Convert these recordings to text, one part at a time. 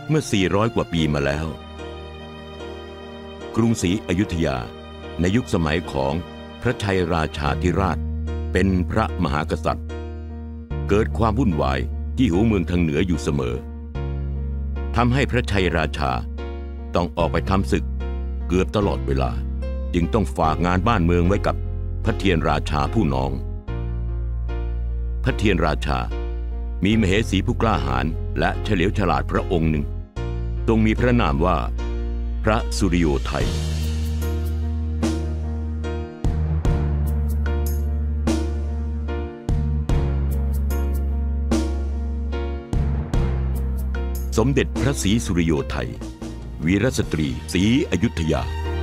เมื่อ400 กว่าปีมาแล้วกรุงศรีอยุธยาในยุคสมัยของพระชัยราชาธิราชเป็นพระมหากษัตริย์เกิดความวุ่นวายที่หัวเมืองทางเหนืออยู่เสมอทำให้พระชัยราชาต้องออกไปทำศึกเกือบตลอดเวลาจึงต้องฝากงานบ้านเมืองไว้กับพระเทียนราชาผู้น้องพระเทียนราชามีมเหสีผู้กล้าหาญและเฉลียวฉลาดพระองค์หนึ่งทรงมีพระนามว่าพระสุริโยไทยสมเด็จพระศรีสุริโยไทยวีรสตรีศรีอยุธยา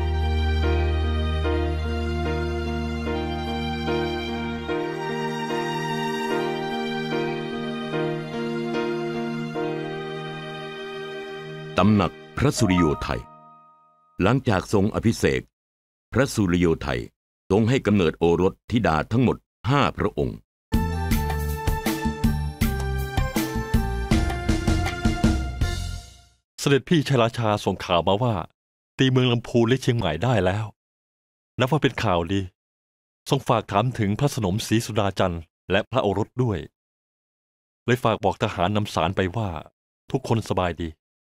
ตำหนักพระสุริโยไทยหลังจากทรงอภิเษกพระสุริโยไทยทรงให้กำเนิดโอรสธิดาทั้งหมด5 พระองค์เสด็จพี่ชัยราชาส่งข่าวมาว่าตีเมืองลำพูนและเชียงใหม่ได้แล้วนับว่าเป็นข่าวดีทรงฝากถามถึงพระสนมศรีสุดาจันทร์และพระโอรสด้วยเลยฝากบอกทหารนำสารไปว่าทุกคนสบายดี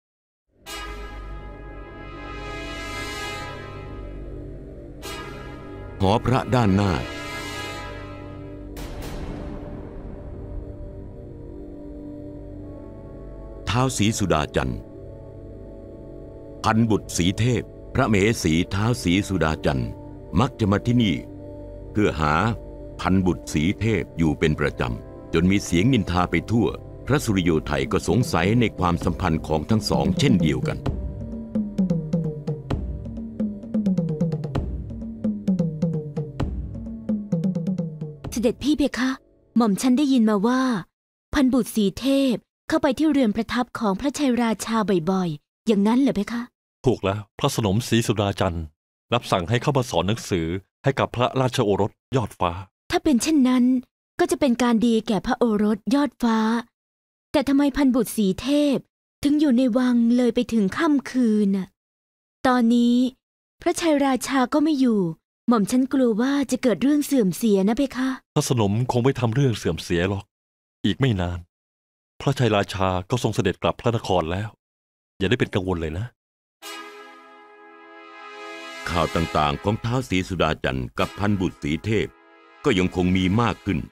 หอพระด้านหน้าท้าวศรีสุดาจันทร์พันบุตรศรีเทพพระมเหสีท้าวศรีสุดาจันทร์มักจะมาที่นี่เพื่อหาพันบุตรศรีเทพอยู่เป็นประจำจนมีเสียงนินทาไปทั่วพระสุริโยไทยก็สงสัยในความสัมพันธ์ของทั้งสองเช่นเดียวกันเสด็จพี่เพคะ หม่อมฉันได้ยินมาว่าพันบุตรศรีเทพเข้าไปที่เรือนประทับของพระชัยราชาบ่อยๆอย่างนั้นเหรอเพคะถูกแล้วพระสนมศรีสุดาจันทร์รับสั่งให้เข้ามาสอนหนังสือให้กับพระราชโอรสยอดฟ้าถ้าเป็นเช่นนั้นก็จะเป็นการดีแก่พระโอรสยอดฟ้าแต่ทำไมพันบุตรศรีเทพถึงอยู่ในวังเลยไปถึงค่ำคืนน่ะตอนนี้พระชัยราชาก็ไม่อยู่หม่อมฉันกลัวว่าจะเกิดเรื่องเสื่อมเสียนะเพคะพระสนมคงไม่ทำเรื่องเสื่อมเสียหรอกอีกไม่นานพระชัยราชาก็ทรงเสด็จกลับพระนครแล้วอย่าได้เป็นกังวลเลยนะข่าวต่างๆของท้าวศรีสุดาจันทร์กับพันบุตรศรีเทพก็ยังคงมีมากขึ้น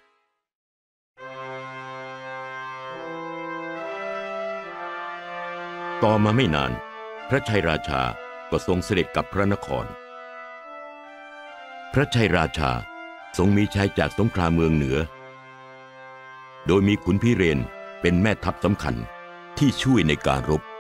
ต่อมาไม่นานพระชัยราชาก็ทรงเสด็จกลับพระนครพระชัยราชาทรงมีชัยจากสงครามเมืองเหนือโดยมีขุนพิเรนเป็นแม่ทัพสำคัญที่ช่วยในการรบ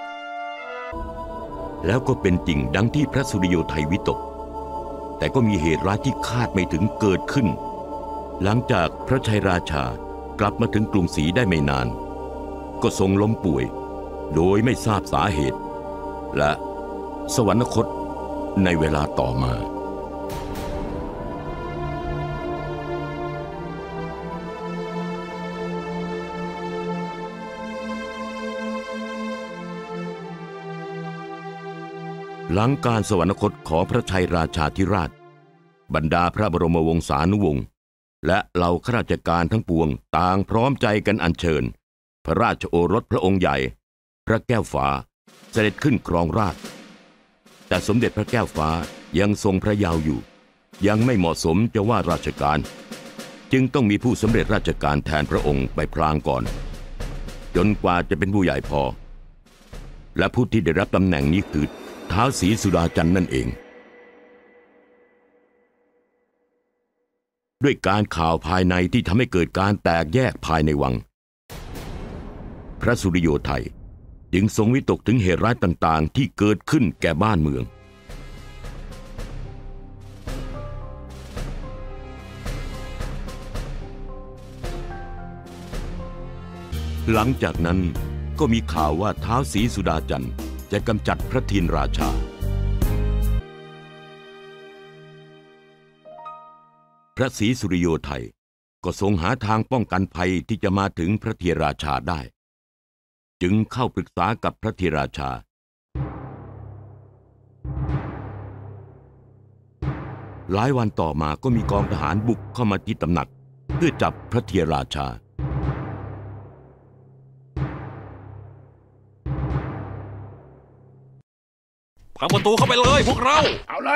แล้วก็เป็นจริงดังที่พระสุริโยไทยวิตกแต่ก็มีเหตุร้ายที่คาดไม่ถึงเกิดขึ้นหลังจากพระชัยราชากลับมาถึงกรุงศรีได้ไม่นานก็ทรงล้มป่วยโดยไม่ทราบสาเหตุและสวรรคตในเวลาต่อมาหลังการสวรรคตของพระชัยราชาธิราชบรรดาพระบรมวงศานุวงศ์และเหล่าข้าราชการทั้งปวงต่างพร้อมใจกันอัญเชิญพระราชโอรสพระองค์ใหญ่พระแก้วฟ้าเสด็จขึ้นครองราชย์แต่สมเด็จพระแก้วฟ้ายังทรงพระเยาว์อยู่ยังไม่เหมาะสมจะว่าราชการจึงต้องมีผู้สำเร็จราชการแทนพระองค์ไปพลางก่อนจนกว่าจะเป็นผู้ใหญ่พอและผู้ที่ได้รับตำแหน่งนี้คือท้าวศรีสุดาจันทร์นั่นเองด้วยการข่าวภายในที่ทำให้เกิดการแตกแยกภายในวังพระสุริโยไทยจึงทรงวิตกถึงเหตุร้ายต่างๆที่เกิดขึ้นแก่บ้านเมืองหลังจากนั้นก็มีข่าวว่าท้าวศรีสุดาจันทร์จะกำจัดพระทินราชาพระศรีสุริโยไทยก็ทรงหาทางป้องกันภัยที่จะมาถึงพระเทียนราชาได้จึงเข้าปรึกษากับพระธีราชาหลายวันต่อมาก็มีกองทหารบุกเข้ามาที่ตำหนักเพื่อจับพระธีราชาพังประตูเข้าไปเลยพวกเราเอาเลย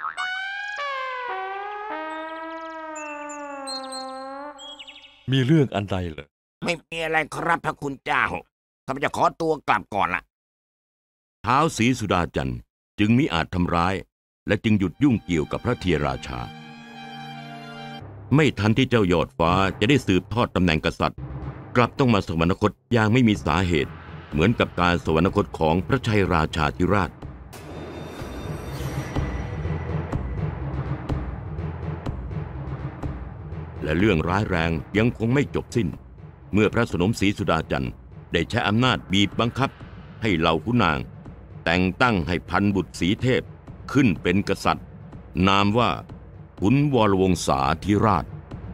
มีเรื่องอันใดเหรอไม่มีอะไรครับพระคุณเจ้าข้าพเจ้าขอตัวกลับก่อนละท้าวศรีสุดาจันทร์จึงมิอาจทำร้ายและจึงหยุดยุ่งเกี่ยวกับพระธีราชาไม่ทันที่เจ้ายอดฟ้าจะได้สืบทอดตำแหน่งกษัตริย์กลับต้องมาสวรรคตอย่างไม่มีสาเหตุเหมือนกับการสวรรคตของพระชัยราชาธิราชและเรื่องร้ายแรงยังคงไม่จบสิ้นเมื่อพระสนมศรีสุดาจันทร์ได้ใช้อำนาจบีบบังคับให้เหล่าขุนนางแต่งตั้งให้พันบุตรศรีเทพขึ้นเป็นกษัตริย์นามว่าขุนวรวงศาธิราช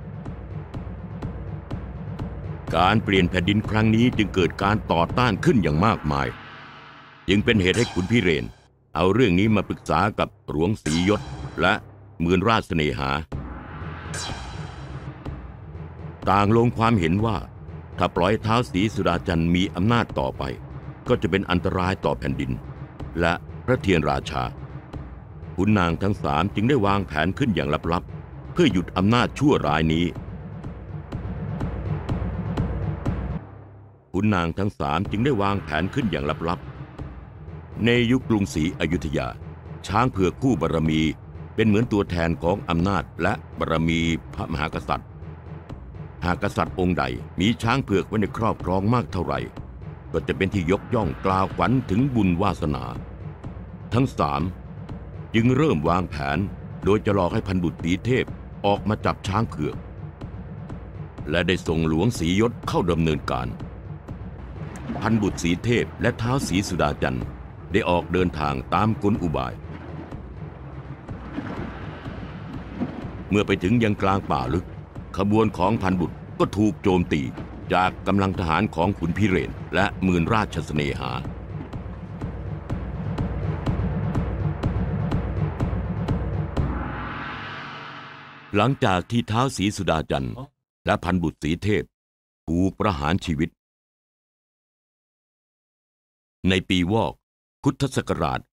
การเปลี่ยนแผ่นดินครั้งนี้จึงเกิดการต่อต้านขึ้นอย่างมากมายจึงเป็นเหตุให้ขุนพิเรนเอาเรื่องนี้มาปรึกษากับหลวงศรียศและหมื่นราชเสน่หาต่างลงความเห็นว่าถ้าปล่อยท้าวศรีสุดาจันทร์มีอำนาจต่อไปก็จะเป็นอันตรายต่อแผ่นดินและพระเทียนราชาขุนนางทั้งสามจึงได้วางแผนขึ้นอย่างลับๆเพื่อหยุดอำนาจชั่วร้ายนี้ขุนนางทั้งสามจึงได้วางแผนขึ้นอย่างลับๆในยุคกรุงศรีอยุธยาช้างเผือกคู่บารมีเป็นเหมือนตัวแทนของอำนาจและบารมีพระมหากษัตริย์หากกษัตริย์องค์ใดมีช้างเผือกไว้ในครอบครองมากเท่าไหร่ก็จะเป็นที่ยกย่องกล่าวขวัญถึงบุญวาสนาทั้งสามจึงเริ่มวางแผนโดยจะหลอกให้พันบุตรศรีเทพออกมาจับช้างเผือกและได้ส่งหลวงศรียศเข้าดำเนินการพันบุตรศรีเทพและท้าวศรีสุดาจันทร์ได้ออกเดินทางตามกลอุบายเมื่อไปถึงยังกลางป่าลึกขบวนของพันบุตรก็ถูกโจมตีจากกำลังทหารของขุนพิเรนและหมื่นราชเสน่หาหลังจากที่ท้าวศรีสุดาจันทร์และพันบุตรศรีเทพถูกประหารชีวิตในปีวอกพุทธศักราช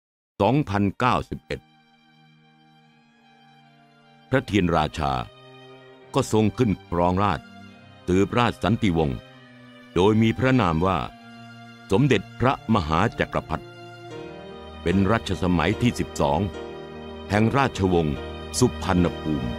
2091 พระเทียนราชาก็ทรงขึ้นครองราชย์สืบราชสันติวงศ์โดยมีพระนามว่าสมเด็จพระมหาจักรพรรดิเป็นรัชสมัยที่ 12แห่งราชวงศ์สุพรรณภูมิ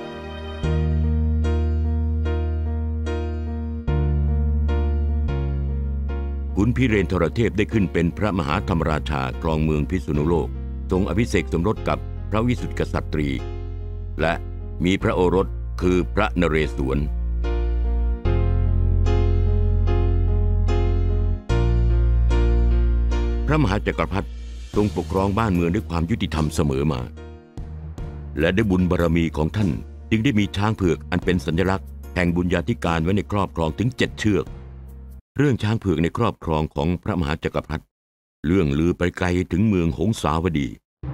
ขุนพิเรนทรเทพได้ขึ้นเป็นพระมหาธรรมราชาครองเมืองพิษณุโลกทรงอภิเษกสมรสกับพระวิสุทธิกษัตรีและมีพระโอรสคือพระนเรศวรพระมหาจักรพรรดิทรงปกครองบ้านเมืองด้วยความยุติธรรมเสมอมาและด้วยบุญบารมีของท่านจึงได้มีช้างเผือกอันเป็นสัญลักษณ์แห่งบุญญาธิการไว้ในครอบครองถึง7 เชือกเรื่องช้างเผือกในครอบครองของพระมหาจักรพรรดิเรื่องลือไปไกลถึงเมืองหงสาวดี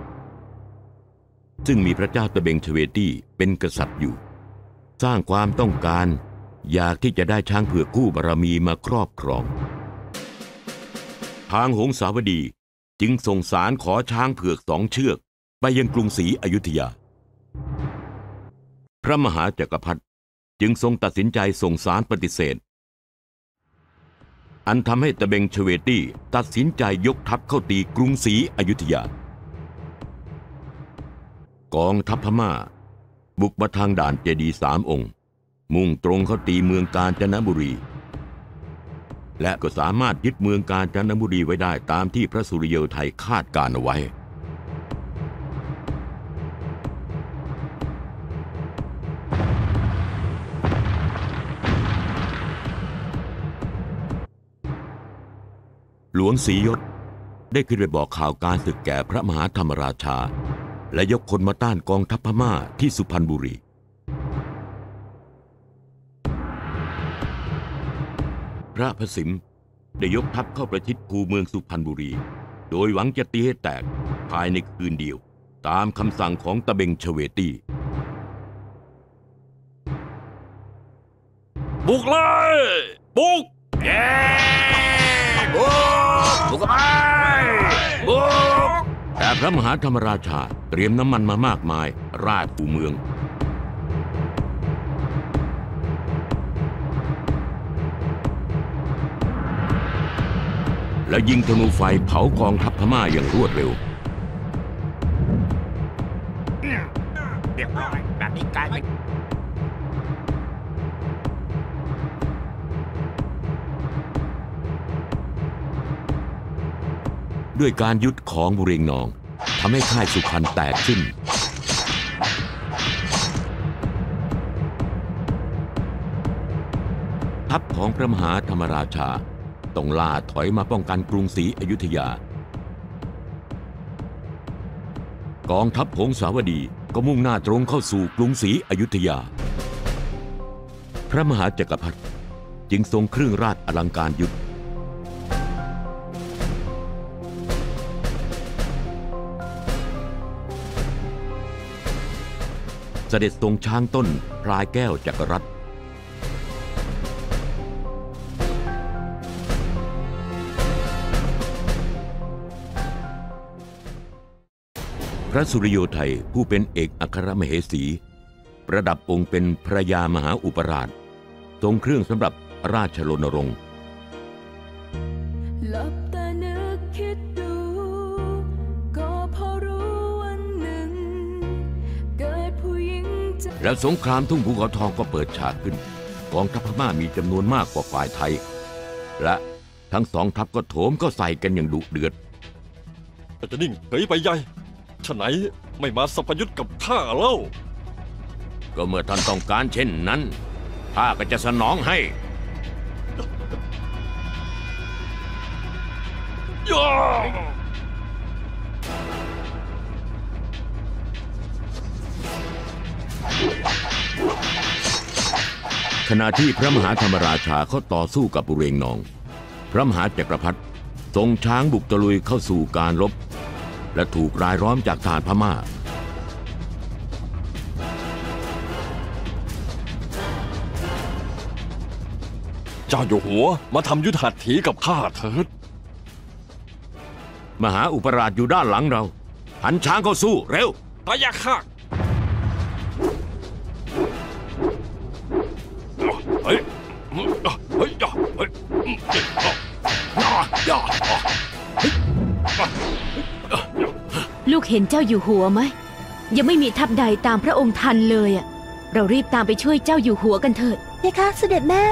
ซึ่งมีพระเจ้าตะเบงชเวตีเป็นกษัตริย์อยู่สร้างความต้องการอยากที่จะได้ช้างเผือกคู่บารมีมาครอบครองทางหงสาวดีจึงส่งสารขอช้างเผือก2 เชือกไปยังกรุงศรีอยุธยาพระมหาจักรพรรดิจึงทรงตัดสินใจส่งสารปฏิเสธอันทำให้ตะเบงชเวตีตัดสินใจยกทัพเข้าตีกรุงศรีอยุธยากองทัพพม่าบุกมาทางด่านเจดีย์3 องค์มุ่งตรงเข้าตีเมืองกาญจนบุรีและก็สามารถยึดเมืองกาญจนบุรีไว้ได้ตามที่พระสุริโยไทยคาดการเอาไว้หลวงศรียศได้ขึ้นไปบอกข่าวการศึกแก่พระมหาธรรมราชาและยกคนมาต้านกองทัพพม่าที่สุพรรณบุรีพระพสิมได้ยกทัพเข้าประชิดคูเมืองสุพรรณบุรี โดยหวังจะตีให้แตกภายในคืนเดียวตามคำสั่งของตะเบงเฉวตีบุกเลยบุกเย้บุกเข้าไปบุกแต่พระมหาธรรมราชาเตรียมน้ำมันมามากมายราดคูเมืองและยิงธนูไฟเผากองทัพพม่าอย่างรวดเร็วเรียบร้อยแบบนี้กลายเป็นด้วยการยึดของบุเรงนองทำให้ค่ายสุพรรณแตกขึ้นทัพของพระมหาธรรมราชาต้องล่าถอยมาป้องกันกรุงศรีอยุธยากองทัพหงสาวดีก็มุ่งหน้าตรงเข้าสู่กรุงศรีอยุธยาพระมหาจักรพรรดิจึงทรงเครื่องราชอลังการยุทธเสด็จทรงช้างต้นพลายแก้วจักรรัตน์พระสุริโยไทยผู้เป็นเอกอัครมเหสีประดับองค์เป็นพระยามหาอุปราชทรงเครื่องสำหรับราชรณรงค์หลับตานึกคิดดูก็พอรู้วันหนึ่งเกิดผู้หญิงแล้วสงครามทุ่งภูเขาทองก็เปิดฉากขึ้นกองทัพพม่ามีจำนวนมากกว่าฝ่ายไทยและทั้งสองทัพก็โถมก็ใส่กันอย่างดุเดือดจะนิ่งเฉยไปใหญ่ฉะไหนไม่มาสัพยุทธ์กับข้าเล่าก็เมื่อท่านต้องการเช่นนั้นข้าก็จะสนองให้ย่าขณะที่พระมหาธรรมราชาเขาต่อสู้กับบุเรงนองพระมหาจักรพรรดิทรงช้างบุกตะลุยเข้าสู่การรบและถูกรายล้อมจากทหารพม่าเจ้าอยู่หัวมาทำยุทธหัตถีกับข้าเถิดมหาอุปราชอยู่ด้านหลังเราหันช้างเข้าสู้เร็วพะยะค่ะเฮ้ยเฮ้ยเฮ้ยลูกเห็นเจ้าอยู่หัวไหมยังไม่มีทัพใดตามพระองค์ทันเลยอ่ะเรารีบตามไปช่วยเจ้าอยู่หัวกันเถิดเพคะเสด็จแม่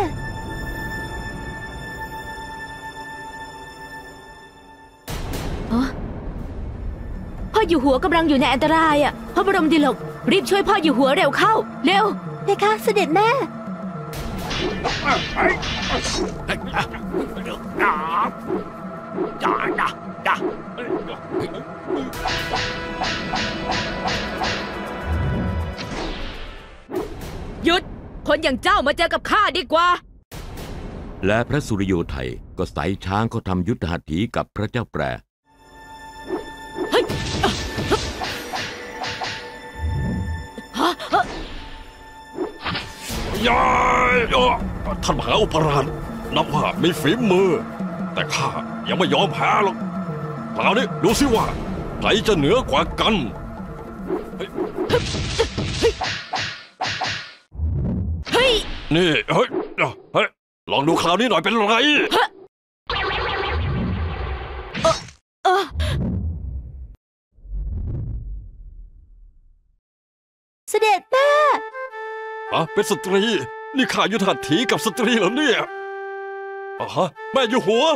พ่ออยู่หัวกำลังอยู่ในอันตรายอ่ะพระบรมดิลกรีบช่วยพ่ออยู่หัวเร็วเข้าเร็วเพคะเสด็จแม่หยุดคนอย่างเจ้ามาเจอกับข้าดีกว่าและพระสุริโยไทยก็ใส่ช้างเขาทำยุทธหัตถีกับพระเจ้าแปรย่าท่านมหาอุปราชนับว่ามีฝีมือแต่ข้ายังไม่ยอมแพ้หรอกคราวนี้ดูสิว่าใครจะเหนือกว่ากันเฮ้ยนี่เฮ้ยลองดูคราวนี้หน่อยเป็นไรเสด็จแม่เป็นสตรีนี่ข้ายุทธหัตถีกับสตรีเหรอเนี่ยแม่อยู่หัว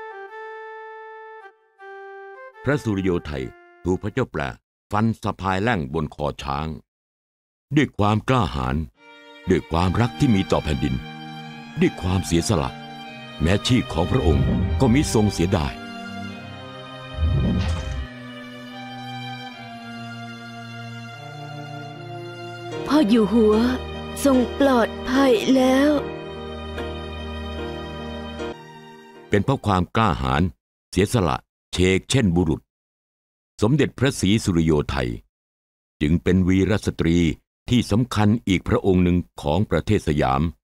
พระสุริโยไทยถูกพระเจ้าแปรฟันสะพายแล่งบนคอช้างด้วยความกล้าหาญด้วยความรักที่มีต่อแผ่นดินด้วยความเสียสละแม้ชีพของพระองค์ก็มิทรงเสียดายพ่ออยู่หัวทรงปลอดภัยแล้วเป็นเพราะความกล้าหาญเสียสละเชกเช่นบุรุษสมเด็จพระศรีสุริโยไทยจึงเป็นวีรสตรีที่สำคัญอีกพระองค์หนึ่งของประเทศสยาม